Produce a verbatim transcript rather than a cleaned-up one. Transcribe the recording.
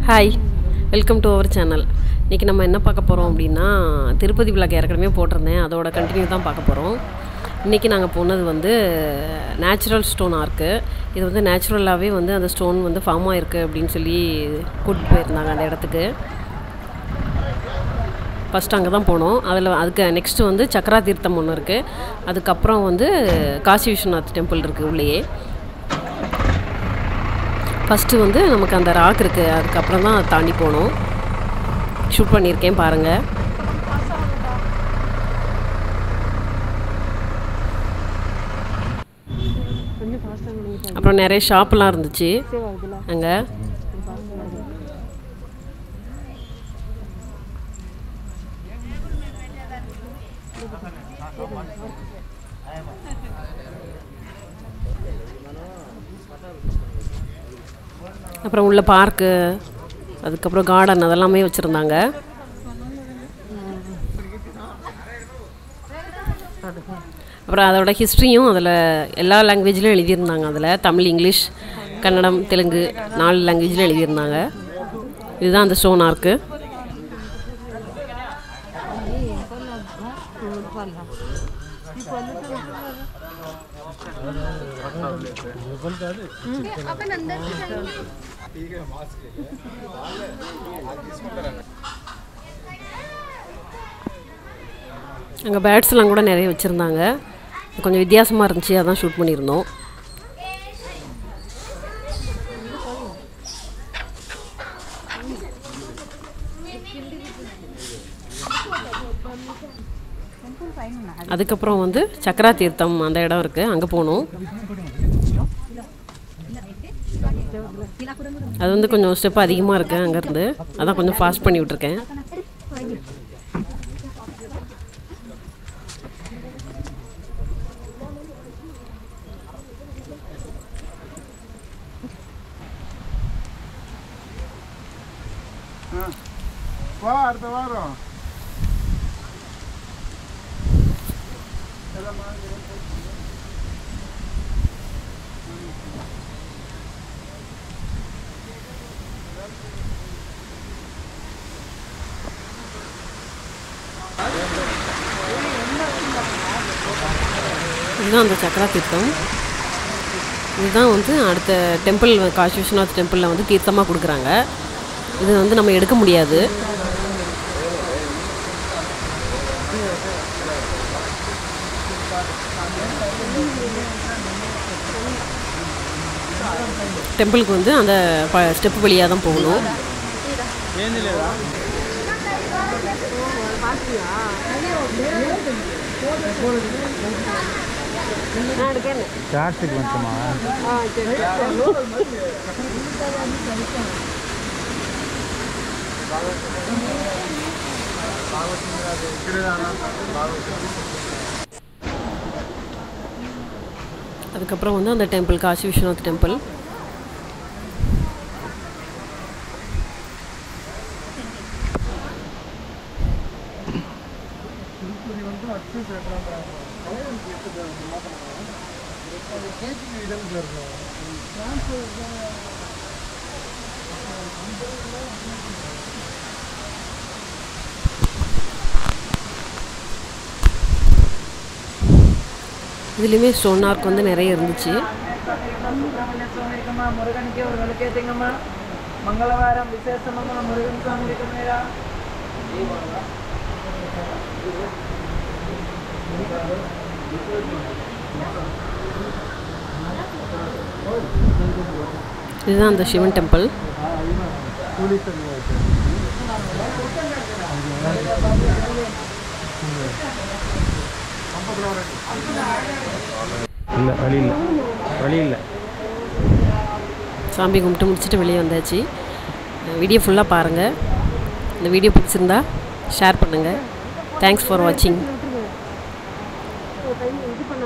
Hi, welcome to our channel. இன்றைக்கி நம்ம என்ன பார்க்க போகிறோம் அப்படின்னா, திருப்பதி விளாக் ஏற்கனவே போட்டிருந்தேன், அதோட கண்டினியூ தான் பார்க்க போகிறோம். இன்றைக்கி நாங்கள் போனது வந்து நேச்சுரல் ஸ்டோன் ஆர்க்கு. இது வந்து நேச்சுரலாகவே வந்து அந்த ஸ்டோன் வந்து ஃபார்ம் ஆகிருக்கு அப்படின்னு சொல்லி கூட்டிகிட்டு போயிருந்தாங்க அந்த இடத்துக்கு. ஃபஸ்ட்டு அங்கே தான் போனோம். அதில் அதுக்கு நெக்ஸ்ட்டு வந்து சக்கரா தீர்த்தம் ஒன்று இருக்குது. அதுக்கப்புறம் வந்து காசி விஸ்வநாத் டெம்பிள் இருக்குது உள்ளேயே. ஃபஸ்ட்டு வந்து நமக்கு அந்த ராக் இருக்குது, அதுக்கப்புறம் தான் தாண்டி போனோம். ஷூட் பண்ணியிருக்கேன் பாருங்கள். அப்புறம் நிறைய ஷாப்லாம் இருந்துச்சு அங்கே. அப்புறம் உள்ள பார்க்கு, அதுக்கப்புறம் கார்டன் அதெல்லாமே வச்சுருந்தாங்க. அப்புறம் அதோட ஹிஸ்ட்ரியும் அதில் எல்லா லாங்குவேஜ்லையும் எழுதியிருந்தாங்க. அதில் தமிழ், இங்கிலீஷ், கன்னடம், தெலுங்கு நாலு லாங்குவேஜில் எழுதியிருந்தாங்க. இதுதான் அந்த ஸ்டோன் ஆர்க்கு. அங்கே பேட்ஸ்லாம் கூட நிறைய வச்சுருந்தாங்க. கொஞ்சம் வித்தியாசமாக இருந்துச்சு, அதான் ஷூட் பண்ணியிருந்தோம். அதுக்கப்புறம் வந்து சக்கரா தீர்த்தம் அந்த இடம் இருக்குது, அங்கே போனோம். அது வந்து கொஞ்சம் ஸ்டெப் அதிகமாக இருக்குது அங்கேருந்து, அதான் கொஞ்சம் ஃபாஸ்ட் பண்ணி விட்ருக்கேன். வா அடுத்த வாரம் இதுதான் அந்த சக்கரா தீர்த்தம். இதுதான் வந்து அடுத்த டெம்பிள், காசி விஸ்வநாத் டெம்பிளில் வந்து தீர்த்தமாக கொடுக்குறாங்க. இது வந்து நம்ம எடுக்க முடியாது. டெம்பிளுக்கு வந்து அந்த ஸ்டெப் வழியாக தான் போகணும். கார்த்திக் வந்துமா அதுக்கப்புறம் வந்து அந்த டெம்பிள், காசி விஸ்வநாத் டெம்பிள். இதுலேயுமே ஸ்டோன் ஆர்க் வந்து நிறைய இருந்துச்சு. மங்களவாரம் விசேஷமாக முருகன் சுவாமி இருக்கிறா. இதுதான் அந்த சிவன் டெம்பிள். இல்லை வழி இல்லை வழி இல்லை சாமி கும்பிட்டு முடிச்சுட்டு வெளியே வந்தாச்சு. வீடியோ ஃபுல்லாக பாருங்கள். இந்த வீடியோ பிடிச்சிருந்தா ஷேர் பண்ணுங்கள். தேங்க்ஸ் ஃபார் வாட்சிங்.